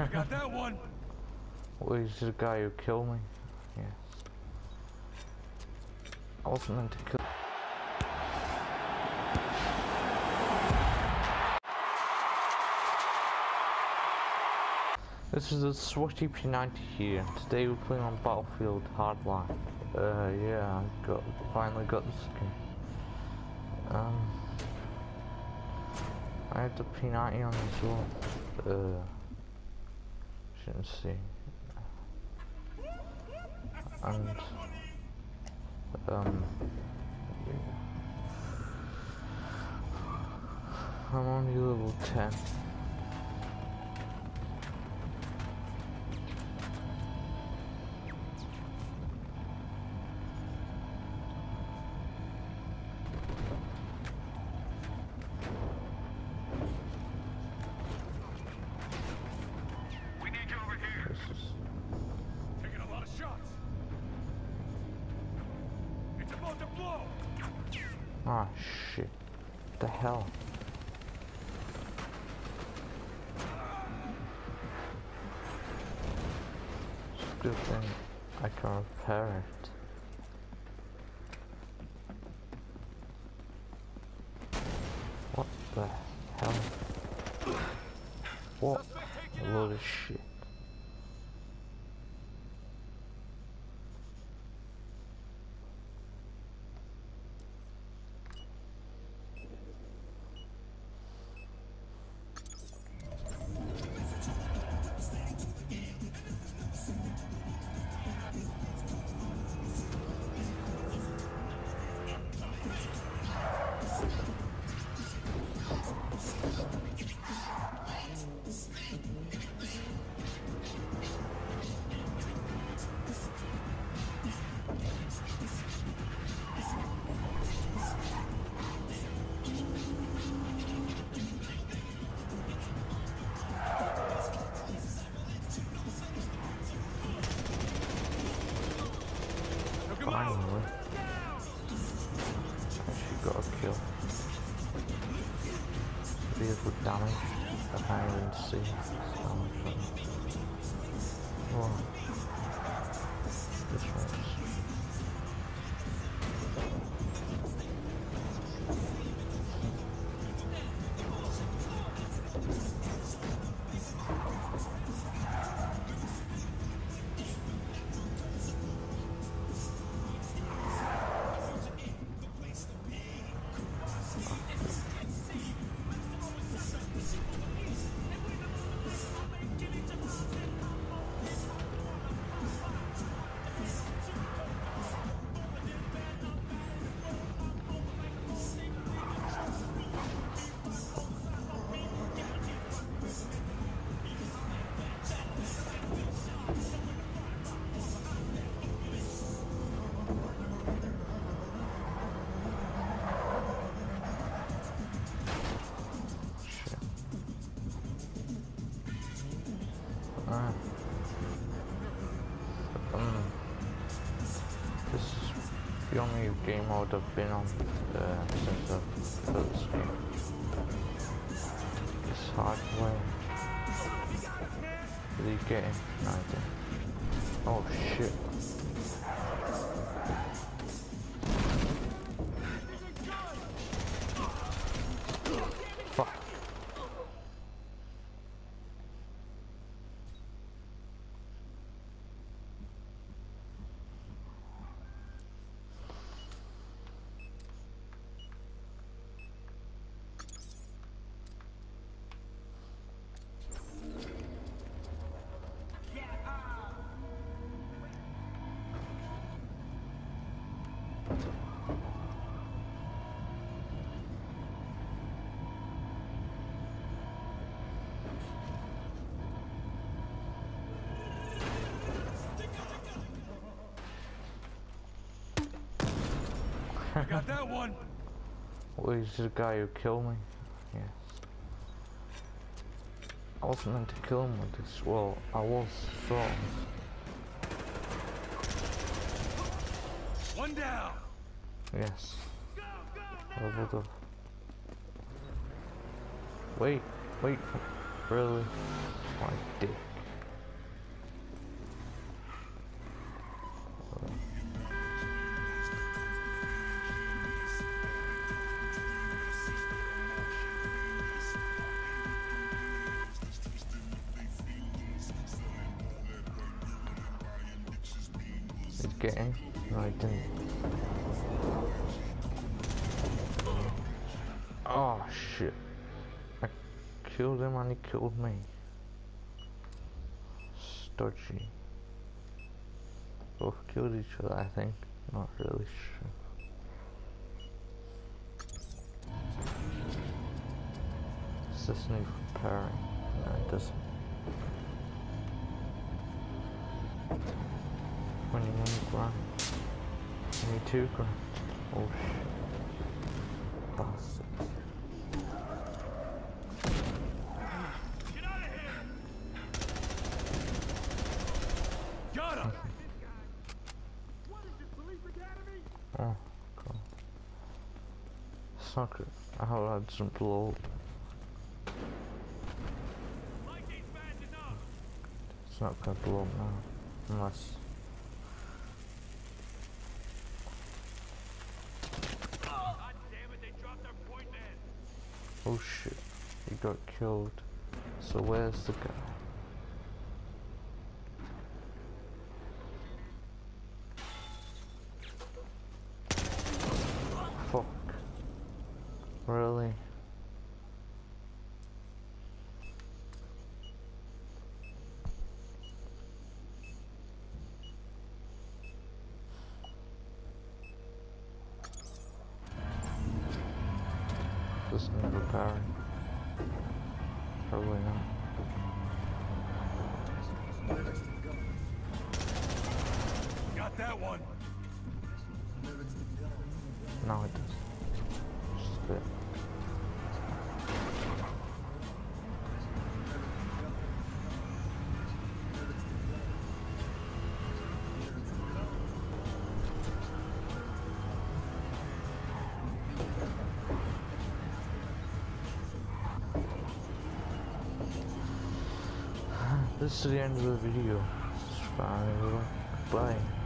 I got that one. Well, he's the guy who killed me. Yes. I wasn't meant to kill. This is a Swatty P90 here. Today we're playing on Battlefield Hardline. Yeah, finally got the skin. I had the P90 on as well. Shouldn't see. And yeah. I'm only level 10. Taking a lot of shots. It's about to blow. Ah, shit. What the hell? It's a good thing I can repair it. What the hell? What a load of shit. Finally, actually got a kill. Really good damage. I can't even see how much. Oh, this one's. This is the only game mode I've been on since I've played this game. It's hard play. What are you getting? Nothing. Oh shit. Fuck. I got that one. Well, he's the guy who killed me. Yes. I wasn't meant to kill him with this. Well, I was sort of. One down. Yes. I would have. Wait. Really? My dick. Did he get in? No, he didn't. Oh shit. I killed him and he killed me. Stodgy. Both killed each other, I think. Not really sure. Does this need repairing? No, it doesn't. 21 grand. 22 grand. Oh shit. Bastards. Get out of here! Got him! Oh, God. It's not good. I hope that doesn't blow up. It's not gonna blow up now. Unless... God damn it, they dropped their point man! Oh shit. He got killed. So where's the guy? Fuck. Really? This need repairing? Probably not. Got that one! No, it doesn't. Just a bit. This is the end of the video. Bye.